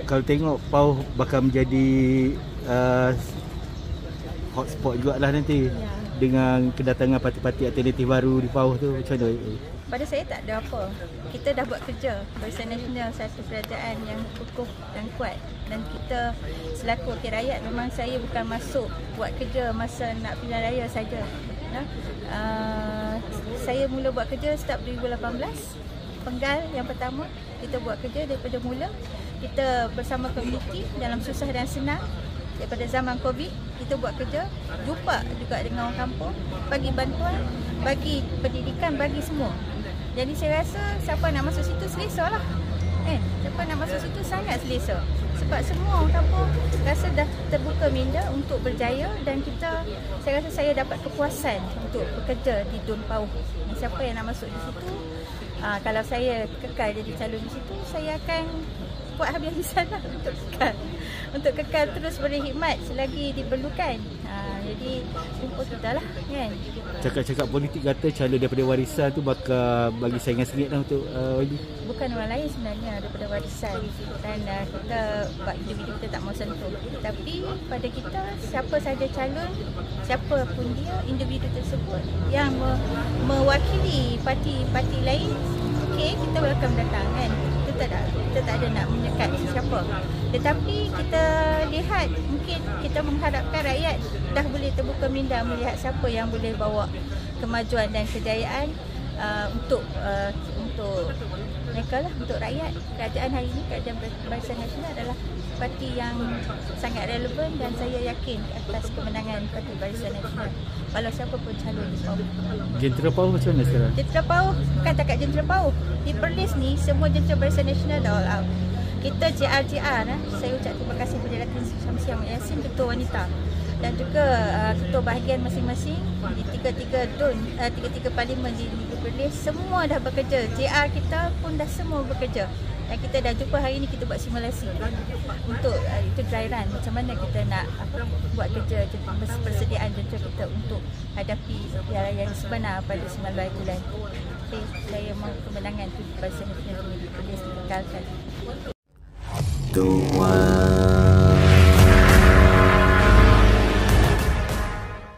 kalau tengok PAUH bakal menjadi hotspot jugalah nanti dengan kedatangan parti-parti alternatif baru di PAUH tu, macam mana? Pada saya tak ada apa. Kita dah buat kerja. Barisan Nasional satu kerajaan yang kukuh dan kuat, dan kita selaku wakil rakyat, memang saya bukan masuk buat kerja masa nak pilihan raya saja. Saya mula buat kerja start 2018. Penggal yang pertama, kita buat kerja daripada mula. Kita bersama komuniti dalam susah dan senang. Daripada zaman Covid, kita buat kerja, jumpa juga dengan orang kampung, bagi bantuan, bagi pendidikan, bagi semua. Jadi saya rasa siapa nak masuk situ selesa lah. Siapa nak masuk situ sangat selesa. Sebab semua orang kampung rasa dah terbuka minda untuk berjaya, dan saya rasa saya dapat kepuasan untuk bekerja di DUN PAUH. Siapa yang nak masuk di situ, kalau saya kekal jadi calon di situ, saya akan buat habis-habisan lah untuk kekal terus berkhidmat selagi diperlukan. Jadi jumpa kita lah kan. Cakap-cakap politik kata calon daripada warisan tu bakal bagi saingan sengit lah untuk YB. Bukan orang lain sebenarnya daripada warisan, dan kita buat individu kita tak mau sentuh. Tapi pada kita, siapa saja calon, siapa pun dia, individu tersebut yang mewakili parti-parti lain, okey, kita welcome datang kan. Kita tak ada nak menyekat sesiapa. Tetapi kita lihat, mungkin kita mengharapkan rakyat dah boleh terbuka minda melihat siapa yang boleh bawa kemajuan dan kejayaan untuk mereka lah, untuk rakyat. Kerajaan hari ini, Kerajaan Barisan Nasional adalah parti yang sangat relevan, dan saya yakin atas kemenangan Parti Barisan Nasional walau siapa pun calon di PAUH. Jentera PAUH macam mana sekarang? Jentera PAUH, bukan takat jentera PAUH. Di Perlis ni, semua jentera Barisan Nasional dah all out. Kita JR, saya ucap terima kasih kepada Datin Syamsiah Mat Yassin, Ketua Wanita, dan juga ketua bahagian masing-masing di tiga-tiga parlimen di Perlis. Semua dah bekerja. JR kita pun dah semua bekerja. Dan kita dah jumpa hari ni, kita buat simulasi untuk itu dry run. Macam mana kita nak buat kerja, persediaan jentera kita untuk hadapi pilihan raya sebenar pada 9 bulan. Okay, saya mahu kemenangan tu Barisan Nasional di Perlis dikekalkan.